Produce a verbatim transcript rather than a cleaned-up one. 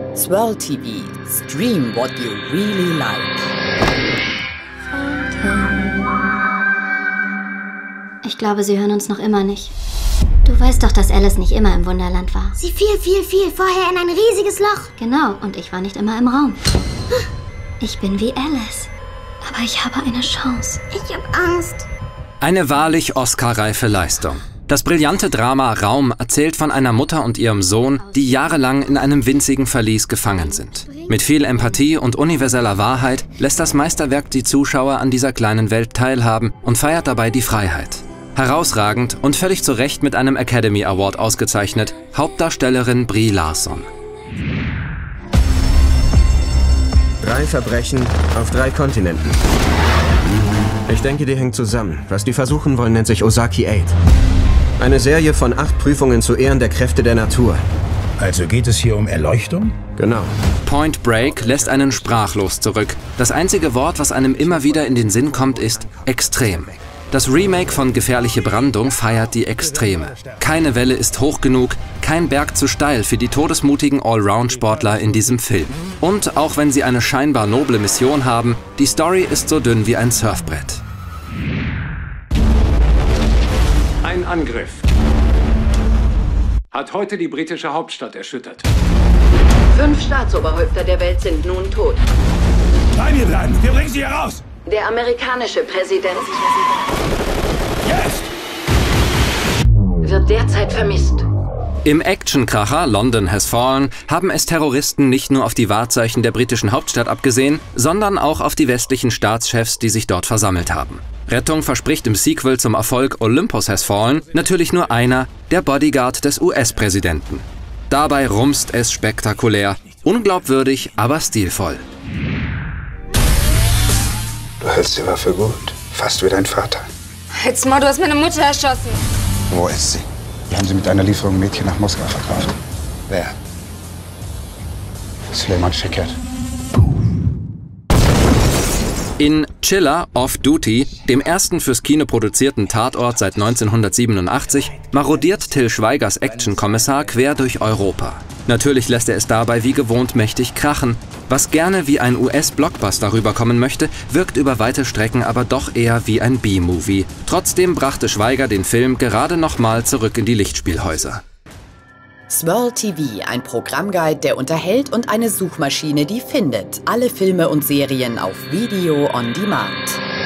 Swirl T V. Stream what you really like. Ich glaube, sie hören uns noch immer nicht. Du weißt doch, dass Alice nicht immer im Wunderland war. Sie fiel, fiel, fiel vorher in ein riesiges Loch. Genau, und ich war nicht immer im Raum. Ich bin wie Alice. Aber ich habe eine Chance. Ich hab Angst. Eine wahrlich Oscar-reife Leistung. Das brillante Drama Raum erzählt von einer Mutter und ihrem Sohn, die jahrelang in einem winzigen Verlies gefangen sind. Mit viel Empathie und universeller Wahrheit lässt das Meisterwerk die Zuschauer an dieser kleinen Welt teilhaben und feiert dabei die Freiheit. Herausragend und völlig zu Recht mit einem Academy Award ausgezeichnet, Hauptdarstellerin Brie Larson. Drei Verbrechen auf drei Kontinenten. Ich denke, die hängen zusammen. Was die versuchen wollen, nennt sich Ozaki acht. Eine Serie von acht Prüfungen zu Ehren der Kräfte der Natur. Also geht es hier um Erleuchtung? Genau. Point Break lässt einen sprachlos zurück. Das einzige Wort, was einem immer wieder in den Sinn kommt, ist extrem. Das Remake von Gefährliche Brandung feiert die Extreme. Keine Welle ist hoch genug, kein Berg zu steil für die todesmutigen Allround-Sportler in diesem Film. Und auch wenn sie eine scheinbar noble Mission haben, die Story ist so dünn wie ein Surfbrett. Ein Angriff hat heute die britische Hauptstadt erschüttert. Fünf Staatsoberhäupter der Welt sind nun tot. Bei mir bleiben! Wir bringen sie hier raus! Der amerikanische Präsident Jetzt! wird derzeit vermisst. Im Actionkracher London Has Fallen haben es Terroristen nicht nur auf die Wahrzeichen der britischen Hauptstadt abgesehen, sondern auch auf die westlichen Staatschefs, die sich dort versammelt haben. Rettung verspricht im Sequel zum Erfolg Olympus Has Fallen natürlich nur einer, der Bodyguard des U S-Präsidenten. Dabei rumst es spektakulär, unglaubwürdig, aber stilvoll. Du hältst die Waffe gut, fast wie dein Vater. Halt's Maul, du hast meine Mutter erschossen. Wo ist sie? Wir haben sie mit einer Lieferung Mädchen nach Moskau verkauft. Wer? Süleyman Şeker. In Chiller Off-Duty, dem ersten fürs Kino produzierten Tatort seit neunzehnhundertsiebenundachtzig, marodiert Till Schweigers Actionkommissar quer durch Europa. Natürlich lässt er es dabei wie gewohnt mächtig krachen. Was gerne wie ein U S-Blockbuster rüberkommen möchte, wirkt über weite Strecken aber doch eher wie ein B-Movie. Trotzdem brachte Schweiger den Film gerade noch mal zurück in die Lichtspielhäuser. Swirl T V, ein Programmguide, der unterhält und eine Suchmaschine, die findet. Alle Filme und Serien auf Video on Demand.